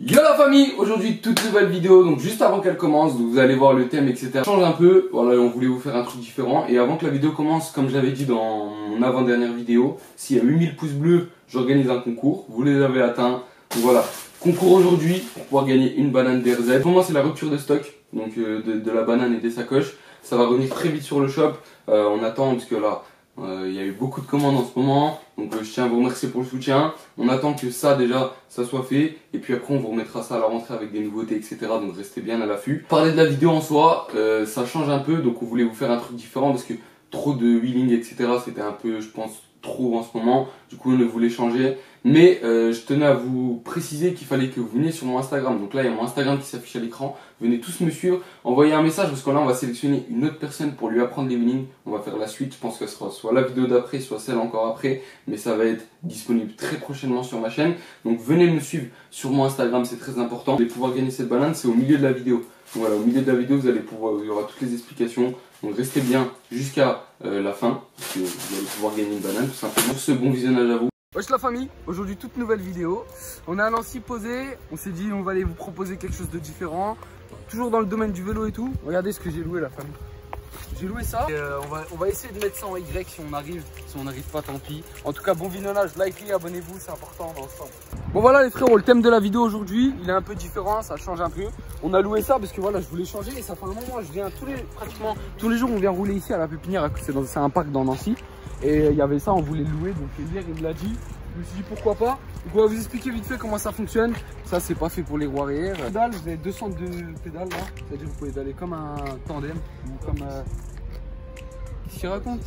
Yo la famille, aujourd'hui toute nouvelle vidéo, donc juste avant qu'elle commence, vous allez voir le thème etc. Change un peu, voilà, on voulait vous faire un truc différent. Et avant que la vidéo commence, comme j'avais dit dans mon avant-dernière vidéo, s'il y a 8000 pouces bleus, j'organise un concours, vous les avez atteints. Donc voilà, concours aujourd'hui pour pouvoir gagner une banane DRZ. Pour moi c'est la rupture de stock, donc de la banane et des sacoches. Ça va revenir très vite sur le shop, on attend parce que là... il y a eu beaucoup de commandes en ce moment, donc je tiens à vous remercier pour le soutien. On attend que ça déjà, ça soit fait, et puis après on vous remettra ça à la rentrée avec des nouveautés etc. Donc restez bien à l'affût. Parler de la vidéo en soi, ça change un peu, donc on voulait vous faire un truc différent parce que trop de wheeling etc. c'était un peu, je pense, trop en ce moment. Du coup on voulait changer, mais je tenais à vous préciser qu'il fallait que vous veniez sur mon Instagram. Donc là il y a mon Instagram qui s'affiche à l'écran, venez tous me suivre, envoyez un message parce que là on va sélectionner une autre personne pour lui apprendre les wheelings. On va faire la suite, je pense que ce sera soit la vidéo d'après, soit celle encore après, mais ça va être disponible très prochainement sur ma chaîne. Donc venez me suivre sur mon Instagram, c'est très important. Vous allez pouvoir gagner cette banane, c'est au milieu de la vidéo. Donc voilà, au milieu de la vidéo vous allez pouvoir, il y aura toutes les explications. Donc restez bien jusqu'à la fin, parce que vous allez pouvoir gagner une banane tout simplement. Sur ce, bon visionnage à vous. Wesh la famille, aujourd'hui toute nouvelle vidéo. On est à Nancy posé, on s'est dit on va aller vous proposer quelque chose de différent. Toujours dans le domaine du vélo et tout. Regardez ce que j'ai loué la famille. J'ai loué ça. Et on va essayer de mettre ça en Y si on arrive. Si on n'arrive pas, tant pis. En tout cas, bon visionnage, likez, abonnez-vous, c'est important dans le sens. Bon voilà les frérots, le thème de la vidéo aujourd'hui, il est un peu différent, ça change un peu. On a loué ça parce que voilà, je voulais changer et ça fait un moment, je viens pratiquement tous les jours, on vient rouler ici à la pépinière, c'est un parc dans Nancy. Et il y avait ça, on voulait le louer, donc hier il me l'a dit. Je me suis dit pourquoi pas. Donc on va vous expliquer vite fait comment ça fonctionne. Ça c'est pas fait pour les roues arrière. Pédale, vous avez 200 de pédales là. C'est-à-dire que vous pouvez pédaler comme un tandem ou comme... Qu'est-ce qu'il raconte?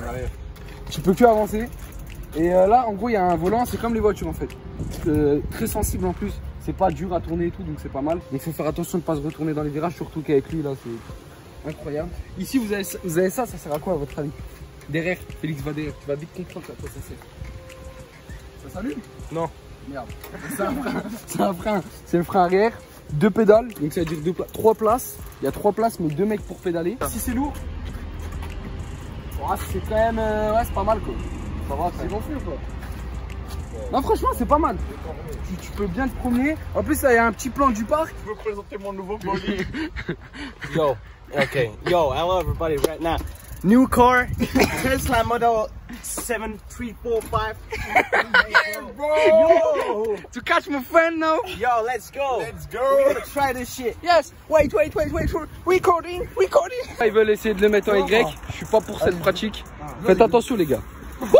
Tu peux que avancer. Et là en gros il y a un volant, c'est comme les voitures en fait. Très sensible en plus. C'est pas dur à tourner et tout, donc c'est pas mal. Il faut faire attention de ne pas se retourner dans les virages, surtout qu'avec lui là c'est incroyable. Ici vous avez ça sert à quoi à votre avis? Derrière, Félix va derrière, tu vas vite comprendre à quoi ça sert. Ça s'allume? Non. Merde. C'est un frein. C'est le frein arrière. 2 pédales, donc ça veut dire 3 places. Il y a 3 places, mais 2 mecs pour pédaler. Si c'est lourd, oh, c'est quand même. Ouais, c'est pas mal quoi. Ça va, c'est gonflé ou quoi? Non, franchement, c'est pas mal. Tu peux bien te promener. En plus, là, il y a un petit plan du parc. Je veux présenter mon nouveau bolide. Yo, okay. Yo, hello everybody right now. New car, Tesla Model 7345. Yeah, bro! Yo! To catch my friend now. Yo, let's go! Let's go! We're gonna try this shit. Yes. Wait. Recording. Ils veulent essayer de le mettre en Y. Je suis pas pour cette pratique. Faites attention les gars.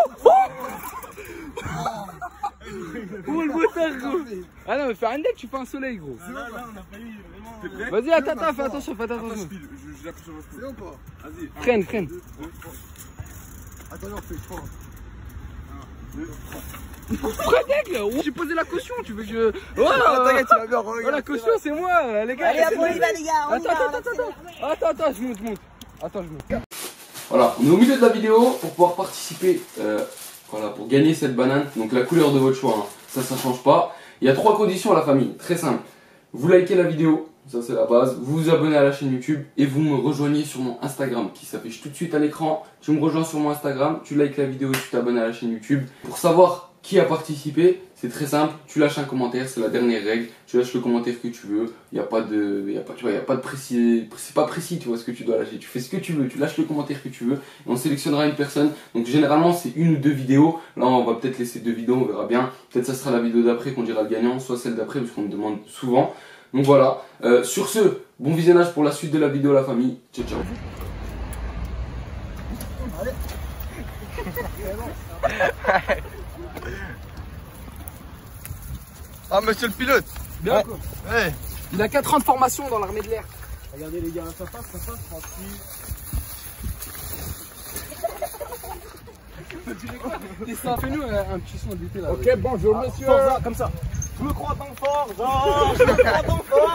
Oh le moteur gros. Ah non mais fais un deck, tu fais un soleil gros. Là, on a failli vraiment. Vas-y attends, fais attention. Je l'appuie sur le speed. C'est bon ou pas? Vas-y. Freine. Attends, on fait 3. Pourquoi deck là? J'ai posé la caution, tu veux que je... T'inquiète, tu vas bien regarder. Oh la caution c'est moi les gars. Allez, abonnez-vous les gars. Attends, je monte. Attends, je monte. Voilà, on est au milieu de la vidéo pour pouvoir participer, voilà, pour gagner cette banane. Donc la couleur de votre choix, hein. Ça change pas. Il y a 3 conditions à la famille, très simple. Vous likez la vidéo, ça c'est la base. Vous vous abonnez à la chaîne YouTube et vous me rejoignez sur mon Instagram qui s'affiche tout de suite à l'écran. Tu me rejoins sur mon Instagram, tu likes la vidéo et tu t'abonnes à la chaîne YouTube. Pour savoir qui a participé, c'est très simple. Tu lâches un commentaire, c'est la dernière règle. Tu lâches le commentaire que tu veux. Il n'y a pas de précis. C'est pas précis, tu vois ce que tu dois lâcher. Tu fais ce que tu veux, tu lâches le commentaire que tu veux. Et on sélectionnera une personne. Donc généralement c'est 1 ou 2 vidéos. Là on va peut-être laisser 2 vidéos, on verra bien. Peut-être ça sera la vidéo d'après qu'on dira le gagnant, soit celle d'après parce qu'on me demande souvent. Donc voilà. Sur ce, bon visionnage pour la suite de la vidéo la famille. Ciao ciao. Ah, monsieur le pilote! Bien quoi. Ouais! Il a 4 ans de formation dans l'armée de l'air. Regardez les gars, ça passe, Ça fais-nous un petit son d'été là. Ok, bonjour monsieur. Comme ça. Je me crois dans fort, je me crois dans fort,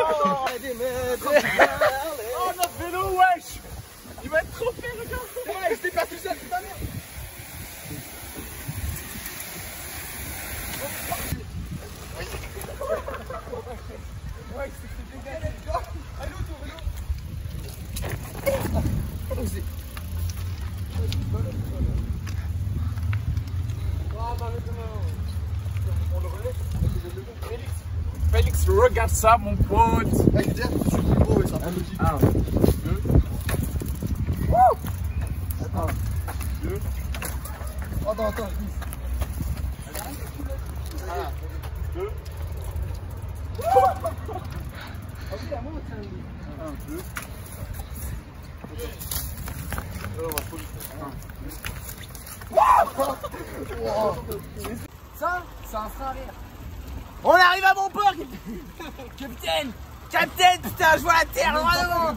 Oh, notre vélo, wesh! Il va être trop fait, regarde! Ouais, je t'ai pas tout seul tout à l'heure. Ouais, c'est dégagé. Allez, Félix, Alex, regarde ça, mon pote. Mec, je suis plus beau et ça. Ah, Attends, je glisse. ça, c'est un frein arrière. On arrive à mon port, capitaine. Capitaine, putain, je vois la terre loin devant.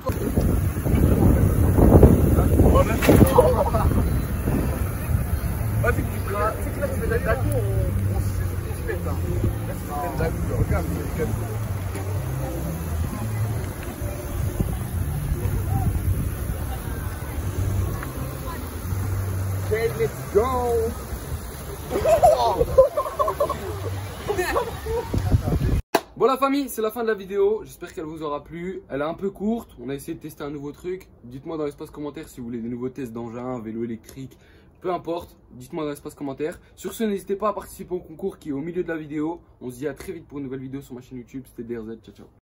Vas-y, tu feras. Tu sais que là, tu fais d'un coup, on se fait ça. Là, c'est d'un coup, regarde. Okay, let's go. Bon la famille, c'est la fin de la vidéo, j'espère qu'elle vous aura plu. Elle est un peu courte, on a essayé de tester un nouveau truc. Dites-moi dans l'espace commentaire si vous voulez des nouveaux tests d'engins, vélo électrique, peu importe. Dites-moi dans l'espace commentaire. Sur ce, n'hésitez pas à participer au concours qui est au milieu de la vidéo. On se dit à très vite pour une nouvelle vidéo sur ma chaîne YouTube, c'était DRZ, ciao ciao.